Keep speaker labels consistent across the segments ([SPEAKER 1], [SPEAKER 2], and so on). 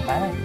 [SPEAKER 1] Bán ơi.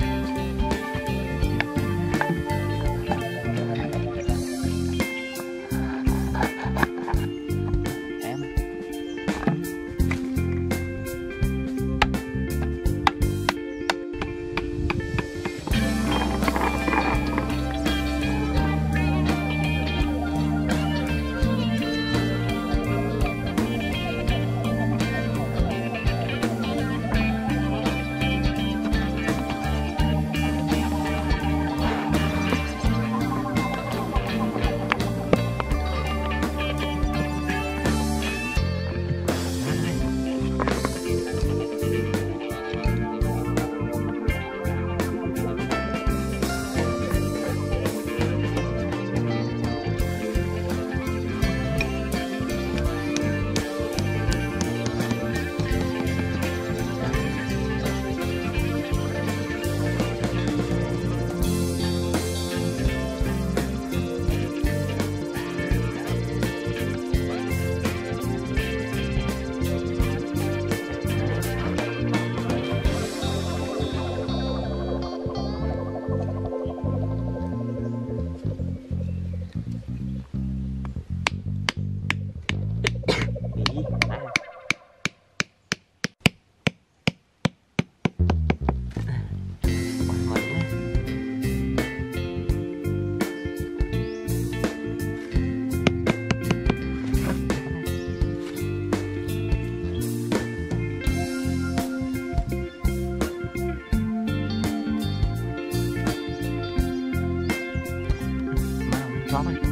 [SPEAKER 1] Chó ơi.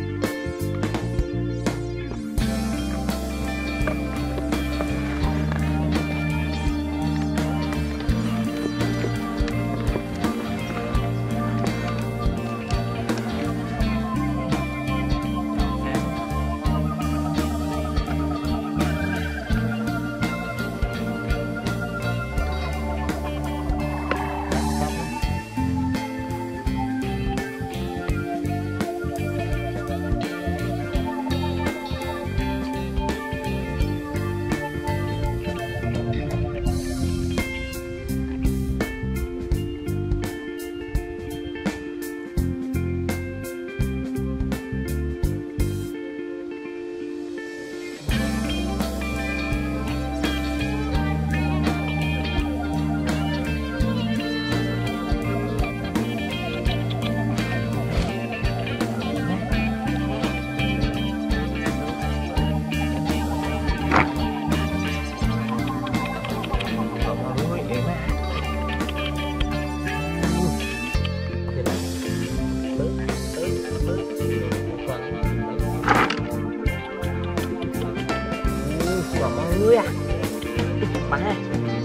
[SPEAKER 1] Ui à, bắn này,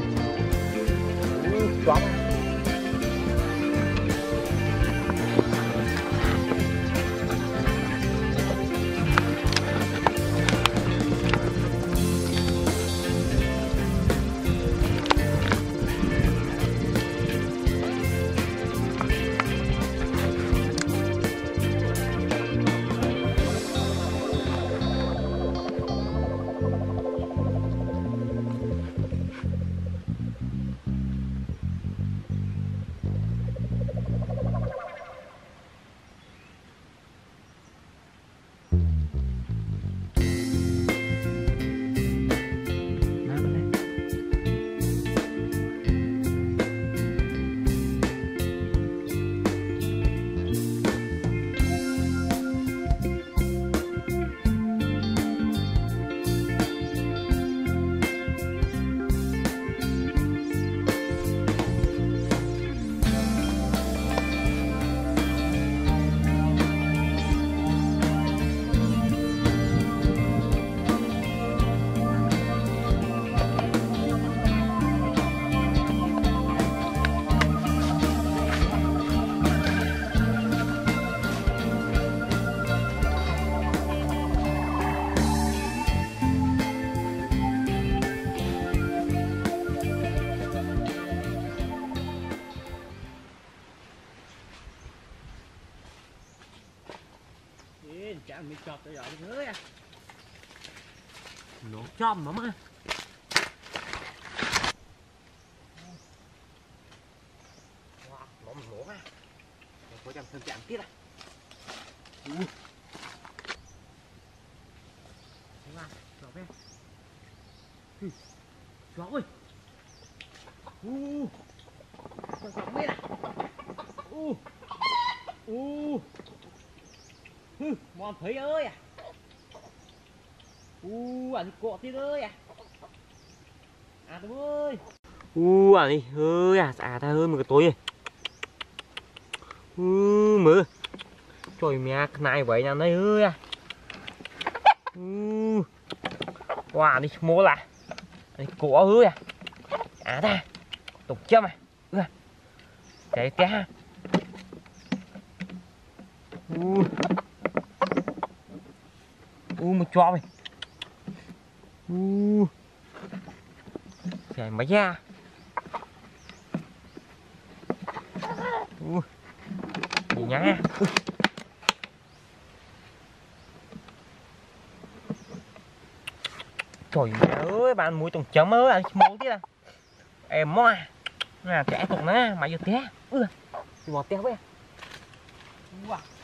[SPEAKER 1] chó mà.
[SPEAKER 2] Chạm bị chọt rồi nữa à.
[SPEAKER 1] Nó chom lắm á. có chẳng thơm chạm tiết à. Chó về. Chó ơi. Chó bên à. Mòn thấy ơi à. Anh cọ tiết ơi à. À tụi ơi. Anh đi ơi à, ta ơi một cái tối này. Mơ. Trời mẹ này vậy nhà đây ơi à. Wow đi mua là. Anh cọ ơi à. À ta. Tục châm à. Chạy té ha. Một chó mày. Chạy mấy nha. Gì nhá. Trời mẹ ơi, bạn muối tùng chấm ơi, anh mua tí à. Em moa. Nè, chạy tùng nè, mày vô té. Đi bỏ té với. Wow.